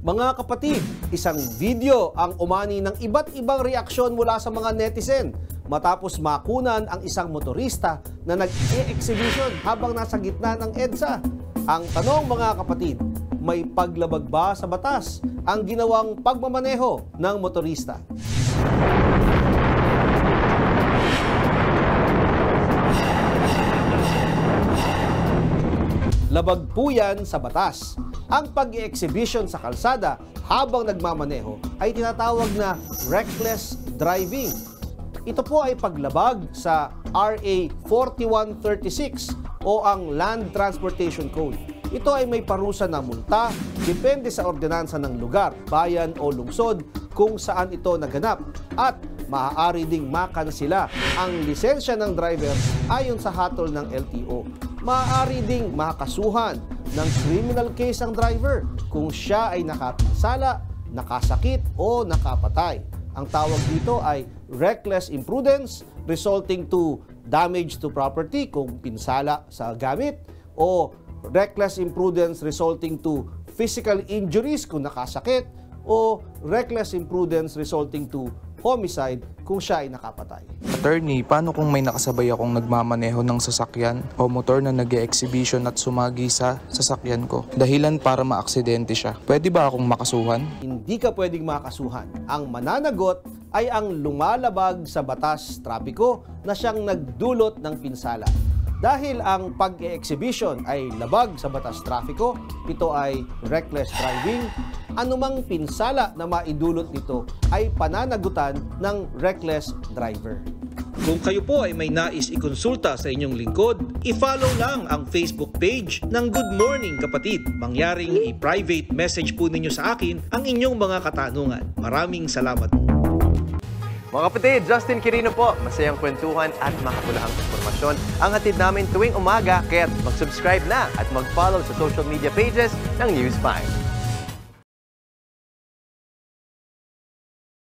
Mga kapatid, isang video ang umani ng iba't ibang reaksyon mula sa mga netizen matapos makunan ang isang motorista na nag-e-exhibition habang nasa gitna ng EDSA. Ang tanong mga kapatid, may paglabag ba sa batas ang ginawang pagmamaneho ng motorista? Labag po yan sa batas. Ang pag-i-exhibition sa kalsada habang nagmamaneho ay tinatawag na reckless driving. Ito po ay paglabag sa RA 4136 o ang Land Transportation Code. Ito ay may parusa na multa, depende sa ordinansa ng lugar, bayan o lungsod kung saan ito naganap at maaari ding makansela ang lisensya ng driver ayon sa hatol ng LTO. Maaari ding makasuhan ng criminal case ang driver kung siya ay nakapinsala, nakasakit o nakapatay. Ang tawag dito ay reckless imprudence resulting to damage to property kung pinsala sa gamit o reckless imprudence resulting to physical injuries kung nakasakit o reckless imprudence resulting to homicide kung siya ay nakapatay. Attorney, paano kung may nakasabay akong nagmamaneho ng sasakyan o motor na nag-e-exhibition at sumagi sa sasakyan ko? Dahilan para maaksidente siya. Pwede ba akong makasuhan? Hindi ka pwedeng makasuhan. Ang mananagot ay ang lumalabag sa batas trapiko na siyang nagdulot ng pinsala. Dahil ang pag-e-exhibition ay labag sa batas trapiko, ito ay reckless driving, anumang pinsala na maidulot nito ay pananagutan ng reckless driver. Kung kayo po ay may nais ikonsulta sa inyong lingkod, i-follow lang ang Facebook page ng Good Morning Kapatid. Mangyaring i-private message po ninyo sa akin ang inyong mga katanungan. Maraming salamat po. Mga kapatid, Justin Quirino po. Masayang kwentuhan at makapulahang informasyon ang hatid namin tuwing umaga. Kaya't mag-subscribe na at mag-follow sa social media pages ng News 5.